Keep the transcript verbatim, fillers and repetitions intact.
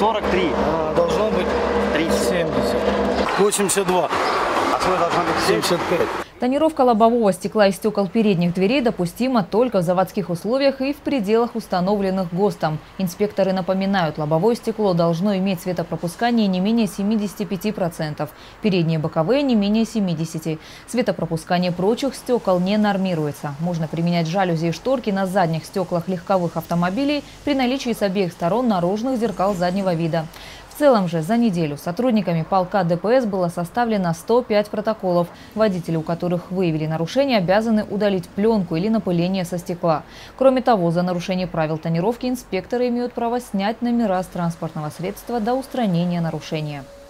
сорок три. А, должно быть тридцать. семьдесят. восемьдесят два. А свой должно быть семьдесят пять. Тонировка лобового стекла и стекол передних дверей допустима только в заводских условиях и в пределах, установленных ГОСТом. Инспекторы напоминают, лобовое стекло должно иметь светопропускание не менее семидесяти пяти процентов, передние и боковые не менее семидесяти процентов. Светопропускание прочих стекол не нормируется. Можно применять жалюзи и шторки на задних стеклах легковых автомобилей при наличии с обеих сторон наружных зеркал заднего вида. В целом же за неделю сотрудниками полка ДПС было составлено сто пять протоколов. Водители, у которых выявили нарушения, обязаны удалить пленку или напыление со стекла. Кроме того, за нарушение правил тонировки инспекторы имеют право снять номера с транспортного средства до устранения нарушения.